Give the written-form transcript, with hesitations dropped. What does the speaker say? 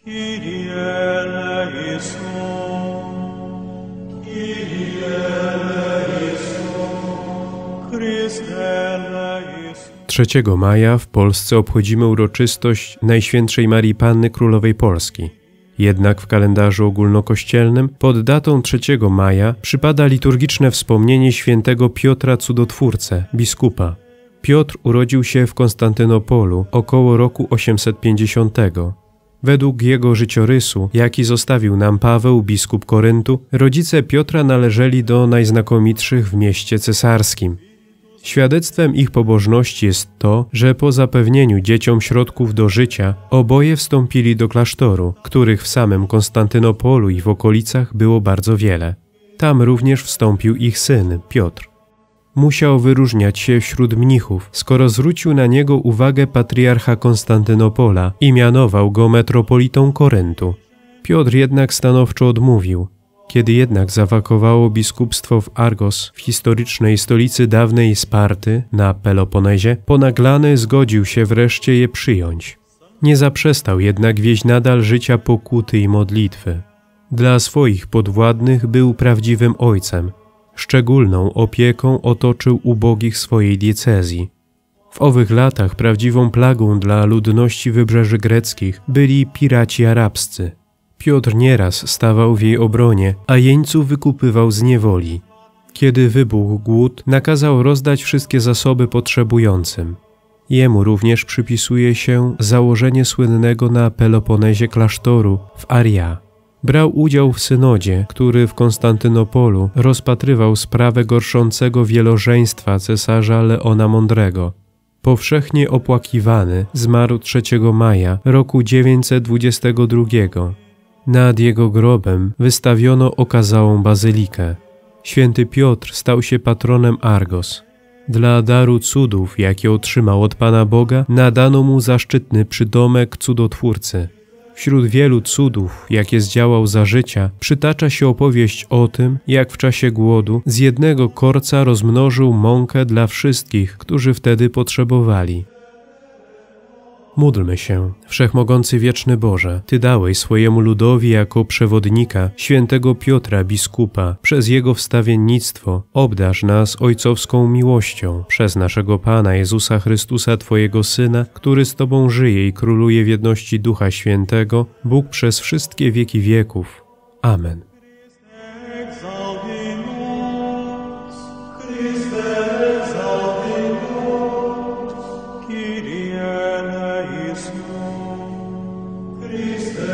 Trzeciego maja w Polsce obchodzimy uroczystość Najświętszej Marii Panny Królowej Polski. Jednak w kalendarzu ogólnokościelnym pod datą 3 maja przypada liturgiczne wspomnienie świętego Piotra Cudotwórcę, biskupa. Piotr urodził się w Konstantynopolu około roku 850. Według jego życiorysu, jaki zostawił nam Paweł, biskup Koryntu, rodzice Piotra należeli do najznakomitszych w mieście cesarskim. Świadectwem ich pobożności jest to, że po zapewnieniu dzieciom środków do życia, oboje wstąpili do klasztoru, których w samym Konstantynopolu i w okolicach było bardzo wiele. Tam również wstąpił ich syn, Piotr. Musiał wyróżniać się wśród mnichów, skoro zwrócił na niego uwagę patriarcha Konstantynopola i mianował go metropolitą Koryntu. Piotr jednak stanowczo odmówił. Kiedy jednak zawakowało biskupstwo w Argos, w historycznej stolicy dawnej Sparty, na Peloponezie, ponaglany zgodził się wreszcie je przyjąć. Nie zaprzestał jednak wieść nadal życia pokuty i modlitwy. Dla swoich podwładnych był prawdziwym ojcem. Szczególną opieką otoczył ubogich swojej diecezji. W owych latach prawdziwą plagą dla ludności wybrzeży greckich byli piraci arabscy. Piotr nieraz stawał w jej obronie, a jeńców wykupywał z niewoli. Kiedy wybuchł głód, nakazał rozdać wszystkie zasoby potrzebującym. Jemu również przypisuje się założenie słynnego na Peloponezie klasztoru w Aria. Brał udział w synodzie, który w Konstantynopolu rozpatrywał sprawę gorszącego wielożeństwa cesarza Leona Mądrego. Powszechnie opłakiwany, zmarł 3 maja roku 922. Nad jego grobem wystawiono okazałą bazylikę. Święty Piotr stał się patronem Argos. Dla daru cudów, jakie otrzymał od Pana Boga, nadano mu zaszczytny przydomek cudotwórcy. Wśród wielu cudów, jakie zdziałał za życia, przytacza się opowieść o tym, jak w czasie głodu z jednego korca rozmnożył mąkę dla wszystkich, którzy wtedy potrzebowali. Módlmy się, Wszechmogący Wieczny Boże, Ty dałeś swojemu ludowi jako przewodnika świętego Piotra biskupa. Przez jego wstawiennictwo obdarz nas ojcowską miłością przez naszego Pana Jezusa Chrystusa, Twojego Syna, który z Tobą żyje i króluje w jedności Ducha Świętego, Bóg przez wszystkie wieki wieków. Amen. Christe